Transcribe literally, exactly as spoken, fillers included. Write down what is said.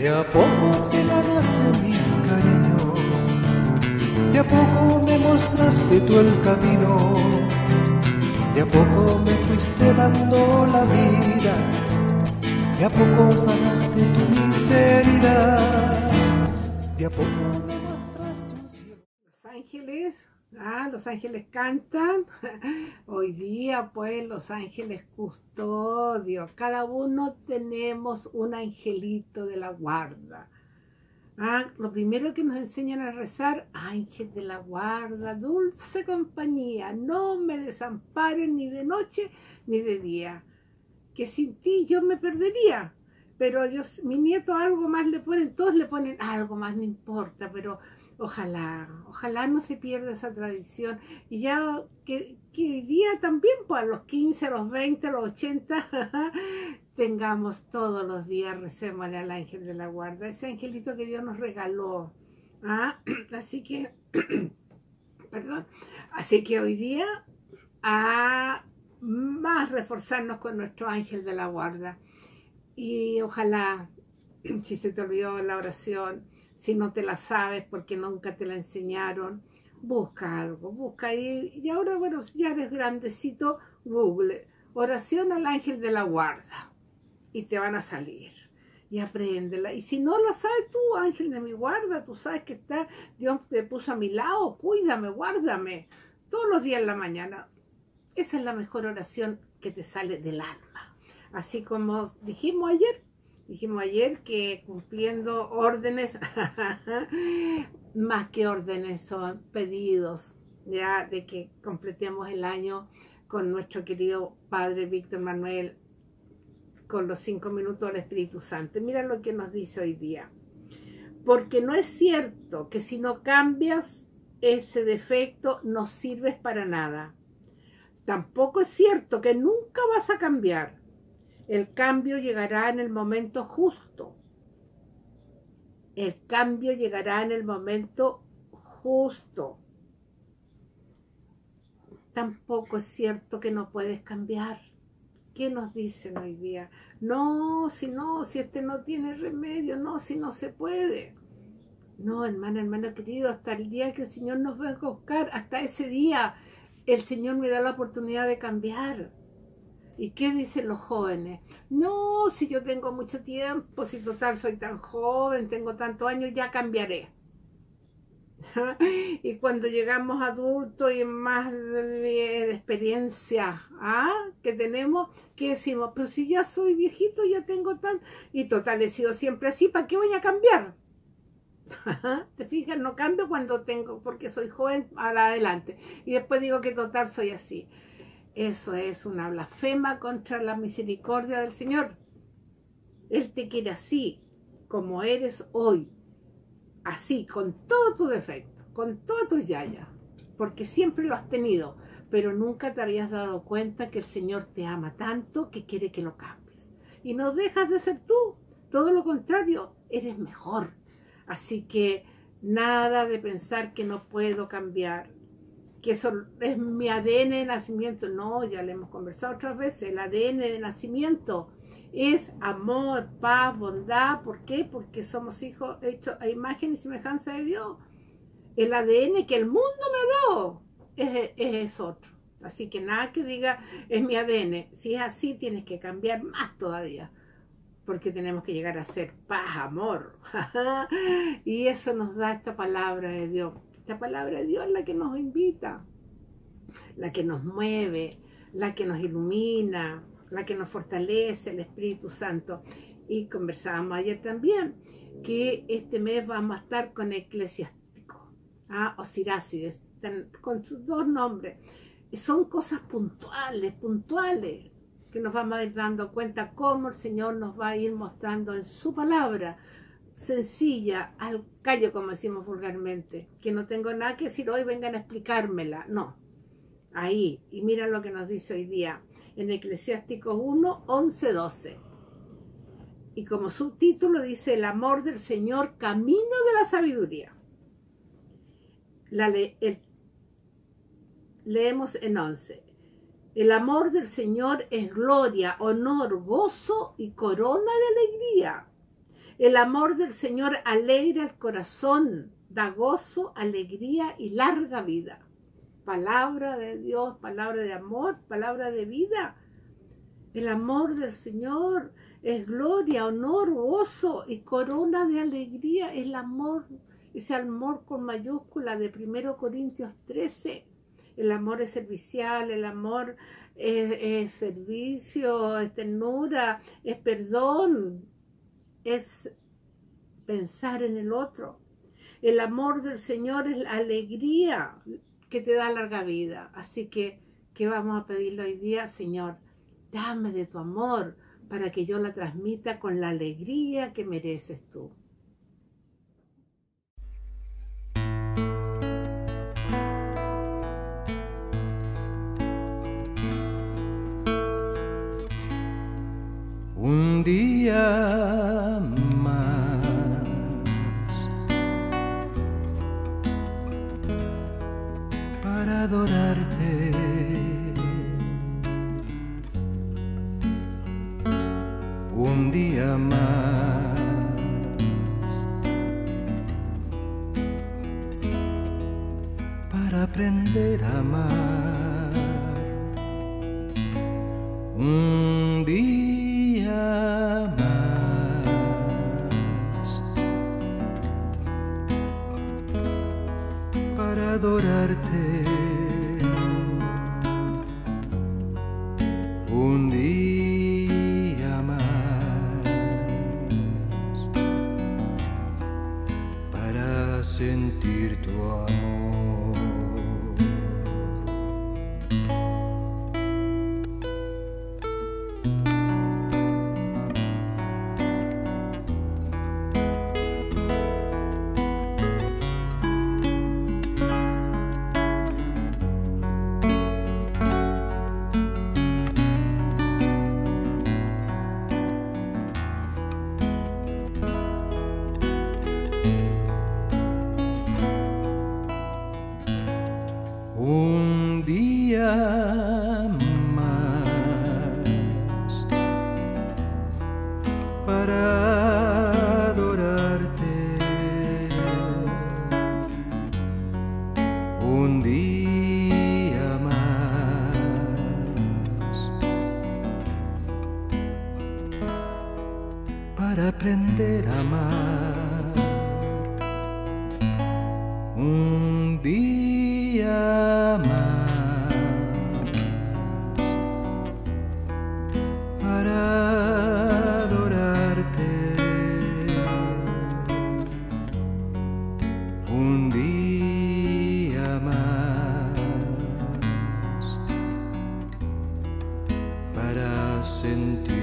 a poco te ganaste mi cariño, de a poco me mostraste tú el camino, de a poco me fuiste dando la vida, de a poco sanaste tu miseria, de a poco me mostraste un cielo. Los ángeles, ah, los ángeles cantan. Hoy día pues los ángeles custodios, cada uno tenemos un angelito de la guarda. Ah, lo primero que nos enseñan a rezar: ángel de la guarda, dulce compañía, no me desamparen ni de noche ni de día, que sin ti yo me perdería. Pero ellos, mi nieto algo más le ponen, todos le ponen algo más, no importa, pero ojalá, ojalá no se pierda esa tradición. Y ya que, que hoy día también, pues a los quince, a los veinte, a los ochenta, tengamos todos los días, recémosle al ángel de la guarda, ese angelito que Dios nos regaló. ¿Ah? Así que, perdón, así que hoy día a más reforzarnos con nuestro ángel de la guarda. Y ojalá, si se te olvidó la oración, si no te la sabes porque nunca te la enseñaron, busca algo, busca ahí. Y ahora, bueno, ya eres grandecito, Google, oración al ángel de la guarda, y te van a salir. Y apréndela. Y si no la sabes tú, ángel de mi guarda, tú sabes que está, Dios te puso a mi lado, cuídame, guárdame, todos los días en la mañana. Esa es la mejor oración que te sale del alma. Así como dijimos ayer, dijimos ayer que cumpliendo órdenes, más que órdenes son pedidos, ya de que completemos el año con nuestro querido Padre Víctor Manuel, con los cinco minutos del Espíritu Santo. Mira lo que nos dice hoy día. Porque no es cierto que si no cambias ese defecto no sirves para nada. Tampoco es cierto que nunca vas a cambiar. El cambio llegará en el momento justo. El cambio llegará en el momento justo. Tampoco es cierto que no puedes cambiar. ¿Qué nos dicen hoy día? No, si no, si este no tiene remedio, no, si no se puede. No, hermano, hermano querido, hasta el día que el Señor nos venga a buscar, hasta ese día el Señor me da la oportunidad de cambiar. ¿Y qué dicen los jóvenes? No, si yo tengo mucho tiempo, si total soy tan joven, tengo tantos años, ya cambiaré. Y cuando llegamos adultos y más de experiencia, ¿ah?, que tenemos, ¿qué decimos? Pero si ya soy viejito, ya tengo tan... Y total, he sido siempre así, ¿para qué voy a cambiar? ¿Te fijas? No cambio cuando tengo, porque soy joven, para adelante. Y después digo que total soy así. Eso es una blasfema contra la misericordia del Señor. Él te quiere así, como eres hoy. Así, con todo tu defecto, con todas tus yayas. Porque siempre lo has tenido, pero nunca te habías dado cuenta que el Señor te ama tanto que quiere que lo cambies. Y no dejas de ser tú. Todo lo contrario, eres mejor. Así que nada de pensar que no puedo cambiar, que eso es mi A D N de nacimiento. No, ya le hemos conversado otras veces. El A D N de nacimiento es amor, paz, bondad. ¿Por qué? Porque somos hijos hechos a imagen y semejanza de Dios. El A D N que el mundo me ha dado es, es, es otro. Así que nada que diga es mi A D N. Si es así, tienes que cambiar más todavía, porque tenemos que llegar a ser paz, amor. Y eso nos da esta palabra de Dios. Esta palabra de Dios es la que nos invita, la que nos mueve, la que nos ilumina, la que nos fortalece, el Espíritu Santo. Y conversábamos ayer también que este mes vamos a estar con Eclesiástico, ¿ah? O Sirácides, con sus dos nombres. Y son cosas puntuales, puntuales, que nos vamos a ir dando cuenta cómo el Señor nos va a ir mostrando en su palabra, sencilla, al callo, como decimos vulgarmente, que no tengo nada que decir hoy, vengan a explicármela. No, ahí, y mira lo que nos dice hoy día, en Eclesiásticos uno, once, doce. Y como subtítulo dice: el amor del Señor, camino de la sabiduría. La le, el, leemos en once. El amor del Señor es gloria, honor, gozo y corona de alegría. El amor del Señor alegra el corazón, da gozo, alegría y larga vida. Palabra de Dios, palabra de amor, palabra de vida. El amor del Señor es gloria, honor, gozo y corona de alegría. El amor, ese amor con mayúscula de primero Corintios trece. El amor es servicial, el amor es, es servicio, es ternura, es perdón, es pensar en el otro. El amor del Señor es la alegría que te da larga vida. Así que, ¿qué vamos a pedirle hoy día? Señor, dame de tu amor para que yo la transmita con la alegría que mereces tú. Un día más para adorarte, un día más para aprender a amar, un día más para adorarte, un día más para sentir tu amor. Un día más para adorarte, un día más para aprender a amar, un día más para adorarte, un día más para sentir